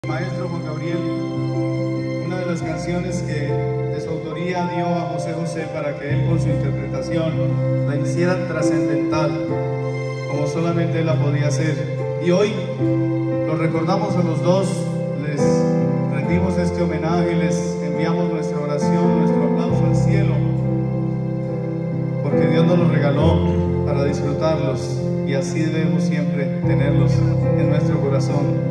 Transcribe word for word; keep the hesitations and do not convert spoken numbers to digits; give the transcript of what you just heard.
Maestro Juan Gabriel, una de las canciones que de su autoría dio a José José para que él con su interpretación la hiciera trascendental, como solamente él la podía hacer. Y hoy los recordamos a los dos, les rendimos este homenaje, les enviamos nuestra oración, nuestro aplauso al cielo, porque Dios nos los regaló para disfrutarlos y así debemos siempre tenerlos en nuestro corazón.